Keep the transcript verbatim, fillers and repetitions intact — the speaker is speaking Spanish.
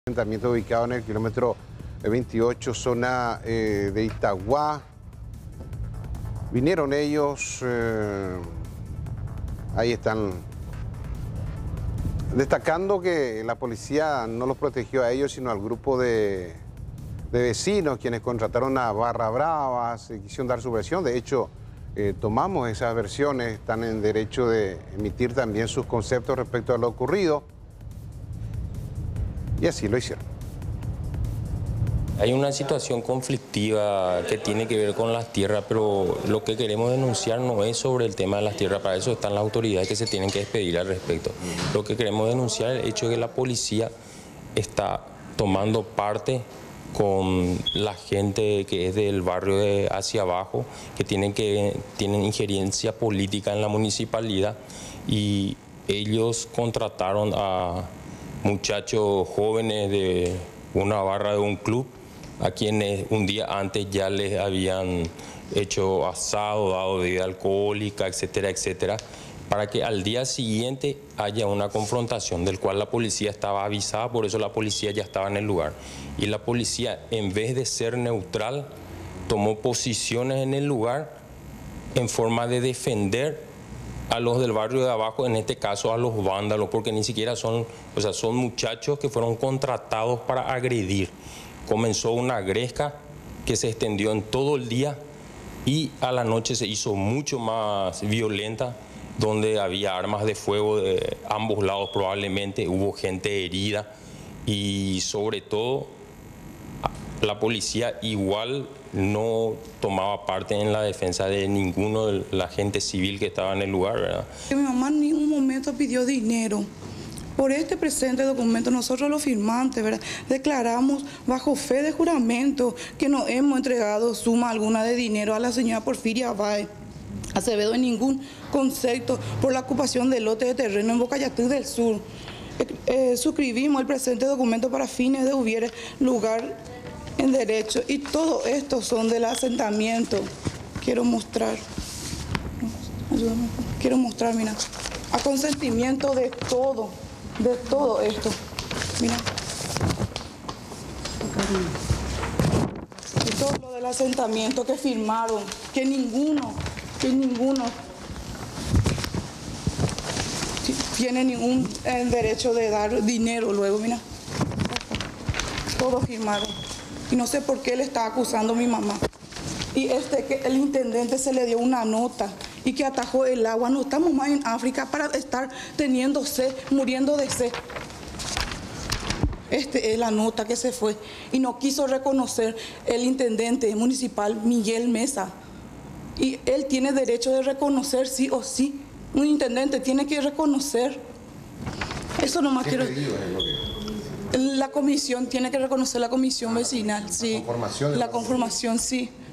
Asentamiento ubicado en el kilómetro veintiocho, zona eh, de Itagua. Vinieron ellos, eh, ahí están, destacando que la policía no los protegió a ellos, sino al grupo de, de vecinos, quienes contrataron a Barra Brava, se quisieron dar su versión. De hecho, eh, tomamos esas versiones, están en derecho de emitir también sus conceptos respecto a lo ocurrido, y así lo hicieron. Hay una situación conflictiva que tiene que ver con las tierras, pero lo que queremos denunciar no es sobre el tema de las tierras, para eso están las autoridades que se tienen que despedir al respecto. Lo que queremos denunciar es el hecho de que la policía está tomando parte con la gente que es del barrio de hacia abajo, que tienen, que, tienen injerencia política en la municipalidad, y ellos contrataron a muchachos jóvenes de una barra de un club, a quienes un día antes ya les habían hecho asado, dado bebida alcohólica, etcétera, etcétera, para que al día siguiente haya una confrontación del cual la policía estaba avisada, por eso la policía ya estaba en el lugar. Y la policía, en vez de ser neutral, tomó posiciones en el lugar en forma de defender a los del barrio de abajo, en este caso a los vándalos, porque ni siquiera son, o sea, son muchachos que fueron contratados para agredir. Comenzó una gresca que se extendió en todo el día y a la noche se hizo mucho más violenta, donde había armas de fuego de ambos lados probablemente, hubo gente herida y sobre todo la policía igual no tomaba parte en la defensa de ninguno de la gente civil que estaba en el lugar, ¿verdad? Mi mamá en ningún momento pidió dinero. Por este presente documento nosotros los firmantes, ¿verdad?, declaramos bajo fe de juramento que no hemos entregado suma alguna de dinero a la señora Porfiria Báez Acevedo en ningún concepto por la ocupación del lote de terreno en Bocayatú del Sur. Eh, eh, suscribimos el presente documento para fines de hubiere lugar en derecho, y todo esto son del asentamiento. Quiero mostrar, ayúdame, quiero mostrar, mira, a consentimiento de todo, de todo esto, mira. Y todo lo del asentamiento que firmaron, que ninguno, que ninguno tiene ningún eh, derecho de dar dinero luego, mira. Todos firmaron. Y no sé por qué le está acusando a mi mamá. Y este, que el intendente se le dio una nota y que atajó el agua. No estamos más en África para estar teniendo sed, muriendo de sed. Esta es la nota que se fue. Y no quiso reconocer el intendente municipal Miguel Mesa. Y él tiene derecho de reconocer sí o sí. Un intendente tiene que reconocer. Eso nomás quiero... La comisión tiene que reconocer la comisión vecinal, sí. La conformación, la conformación, sí.